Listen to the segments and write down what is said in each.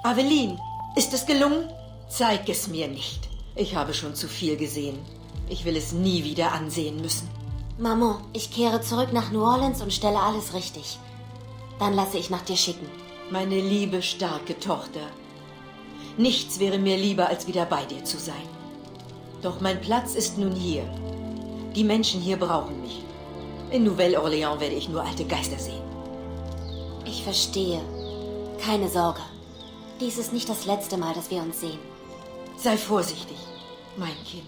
Aveline, ist es gelungen? Zeig es mir nicht. Ich habe schon zu viel gesehen. Ich will es nie wieder ansehen müssen. Maman, ich kehre zurück nach New Orleans und stelle alles richtig. Dann lasse ich nach dir schicken. Meine liebe, starke Tochter. Nichts wäre mir lieber, als wieder bei dir zu sein. Doch mein Platz ist nun hier. Die Menschen hier brauchen mich. In Nouvelle-Orléans werde ich nur alte Geister sehen. Ich verstehe. Keine Sorge. Dies ist nicht das letzte Mal, dass wir uns sehen. Sei vorsichtig, mein Kind.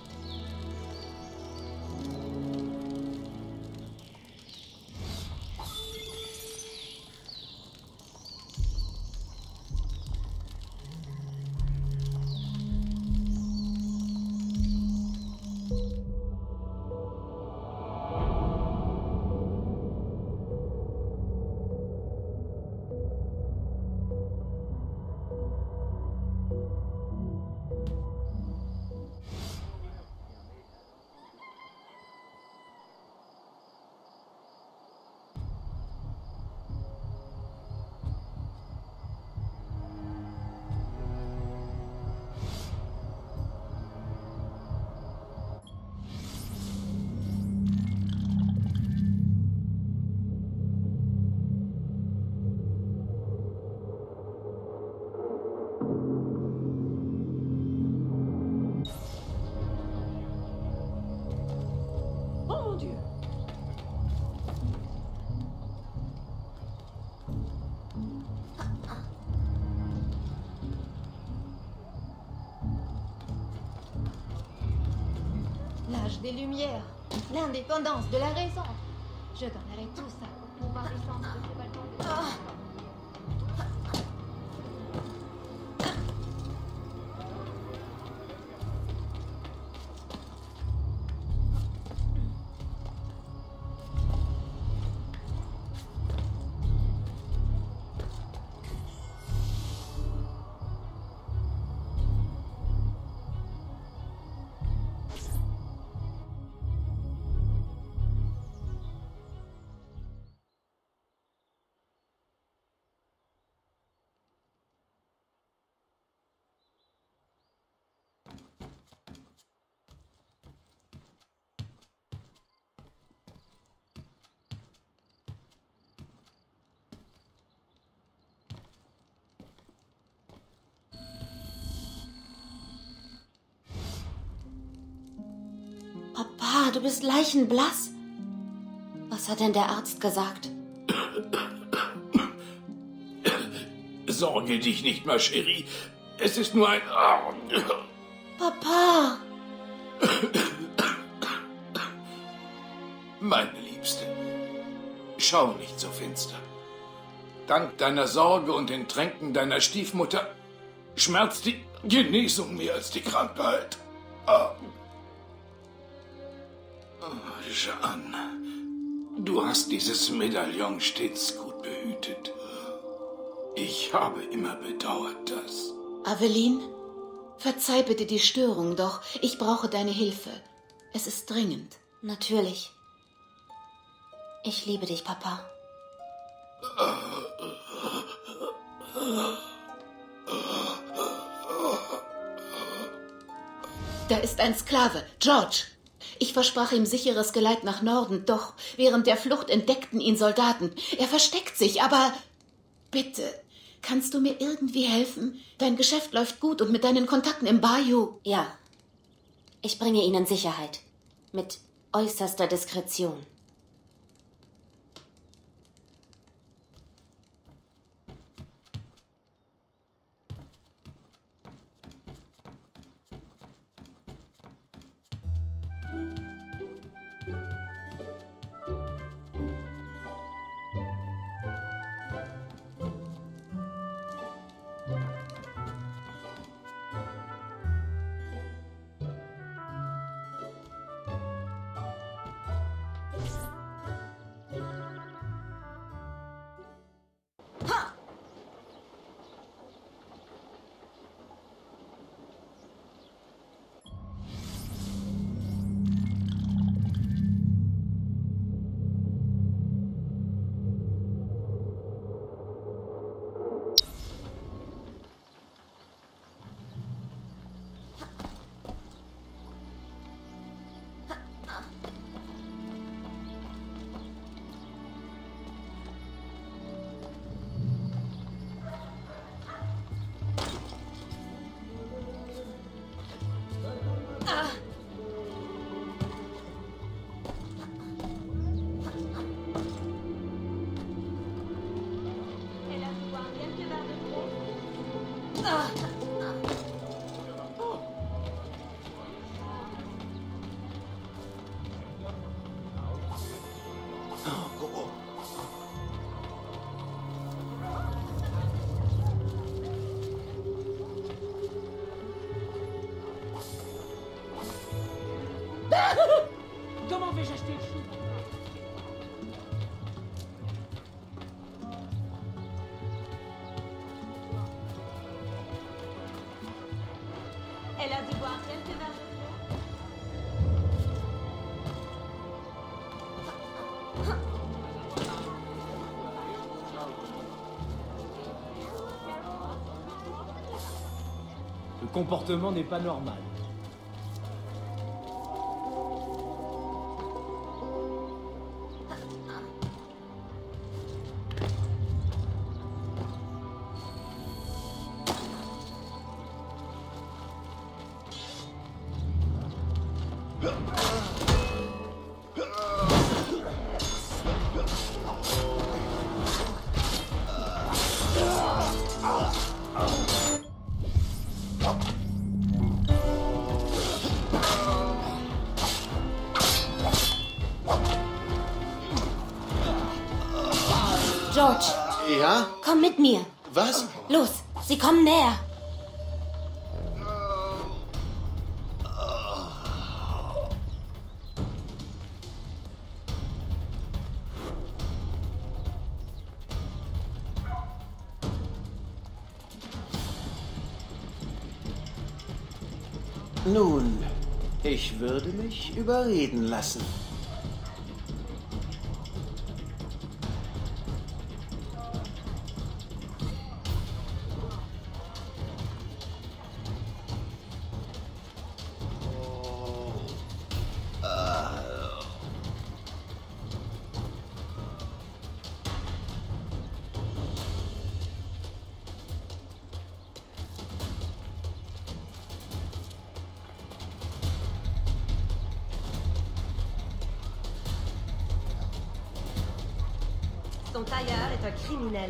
L'âge des Lumières, l'indépendance de la raison. Je donnerai tout ça pour pouvoir descendre de ce balcon. Papa, du bist leichenblass. Was hat denn der Arzt gesagt? Sorge dich nicht, ma Chérie. Es ist nur ein... Papa! Meine Liebste, schau nicht so finster. Dank deiner Sorge und den Tränken deiner Stiefmutter schmerzt die Genesung mehr als die Krankheit. Jeanne, du hast dieses Medaillon stets gut behütet. Ich habe immer bedauert, dass... Aveline, verzeih bitte die Störung, doch ich brauche deine Hilfe. Es ist dringend. Natürlich. Ich liebe dich, Papa. Da ist ein Sklave, George. Ich versprach ihm sicheres Geleit nach Norden, doch während der Flucht entdeckten ihn Soldaten. Er versteckt sich, aber... Bitte, kannst du mir irgendwie helfen? Dein Geschäft läuft gut und mit deinen Kontakten im Bayou. Ja. Ich bringe ihn in Sicherheit. Mit äußerster Diskretion. Comment vais-je acheter le chou? Elle a dû boire quelques verres de trop. Le comportement n'est pas normal. George, Ja? komm mit mir. Was? Los, sie kommen näher. Nun, ich würde mich überreden lassen. Son tailleur est un criminel.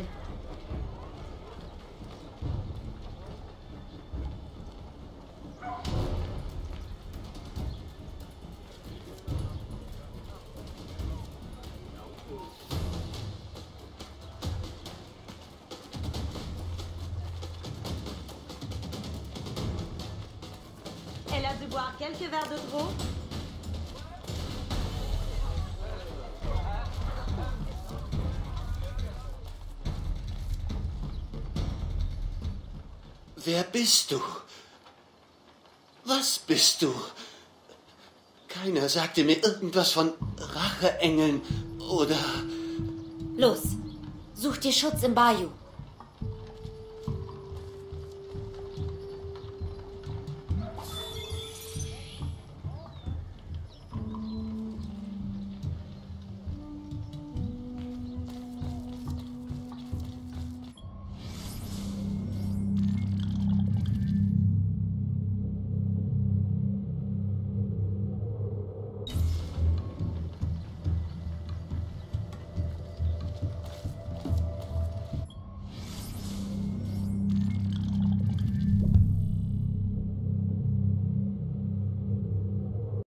Elle a dû boire quelques verres de trop. Wer bist du? Was bist du? Keiner sagte mir irgendwas von Racheengeln oder... Los, such dir Schutz im Bayou.